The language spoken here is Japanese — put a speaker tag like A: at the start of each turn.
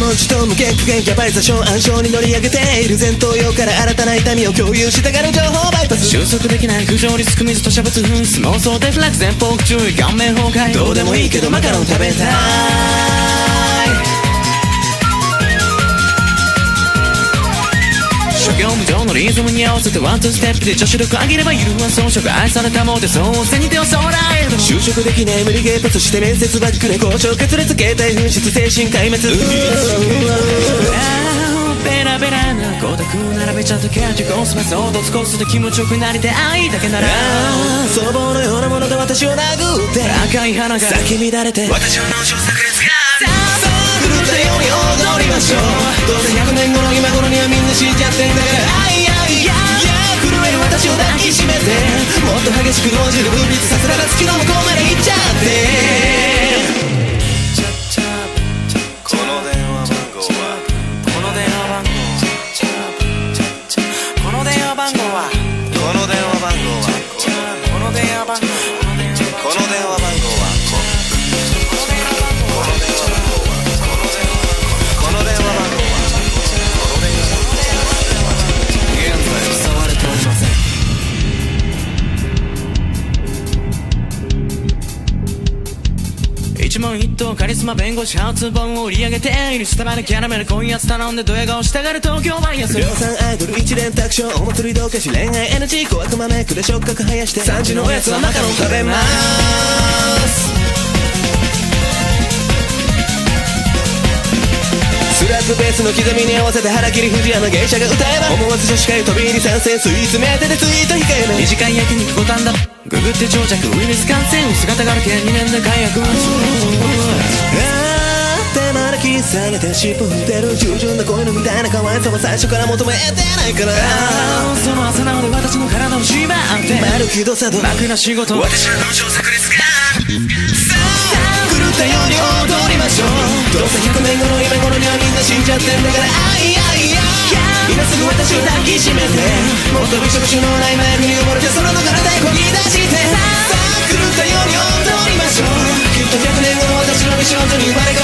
A: 文字と無限苦言キャバリザション暗礁に乗り上げている前頭葉から新たな痛みを共有したがる情報バイパス
B: 収束できない不条理すく水と射仏紛失妄想デフラッグ前方注意顔面崩壊
A: どうでもいいけどマカロン食べたい
B: 諸行無常のリズムに合わせてワンツーステップで女子力上げればゆるは装飾愛されたもでそう背に手を揃える
A: 就職できない無理ゲーパスして面接バックで交渉決裂携帯紛失精神壊滅
B: ベラベラな孤独並べちゃってキャッチコスマスをどつこすで気持ちよくなりて愛だけなら
A: その棒のようなもので私を殴って
B: 赤い花が
A: 咲き乱れて
B: 私を脳症炸裂が
A: さあ狂ったように踊りましょうどうせ100年後の今頃にはみんな死んじゃってんだから愛愛震える私を抱きしめてもっと激しく脳汁分泌させたら月の向こうまで行っちゃって
C: この電話番号は
B: この電話番号この電話番号は
C: この電話番号は
B: この電話番号
C: この電話番号はこの電話番号はこの電話番号は
B: 現在伝われておりません一問一答カリスマ弁護士初本を売り上げているスタバでキャラメル濃いやつ頼んでドヤ顔したがる東京バイアス
A: 量産アイドル一連卓章お祭りどうかし恋愛 NG 小悪魔メイクで触覚生やして3時のおやつはマカロン食べますスラップベースの刻みに合わせて腹切り藤山芸者が歌えば思わず女子会飛び入り参戦スイーツ目当てでツイート控えめ
B: 短い焼肉五反田ググって長尺ウイルス感染姿があるけ2年で解約
A: 手招き下げて尻尾振ってる従順な子犬みたいな可愛さは最初から求めてないから
B: その朝なので私の体を縛って
A: マルキドサド
B: 楽な仕事私の脳症炸裂が
A: さあ狂ったように踊りましょうどうせ100年後の今頃にはみんな死んじゃってんだから愛愛愛今すぐ私を抱きしめてもっとびしょびしょのないマイクに溺れてその体へこぎ出してさあ狂ったように踊りましょうきっと100年後の私の美少女に生まれ変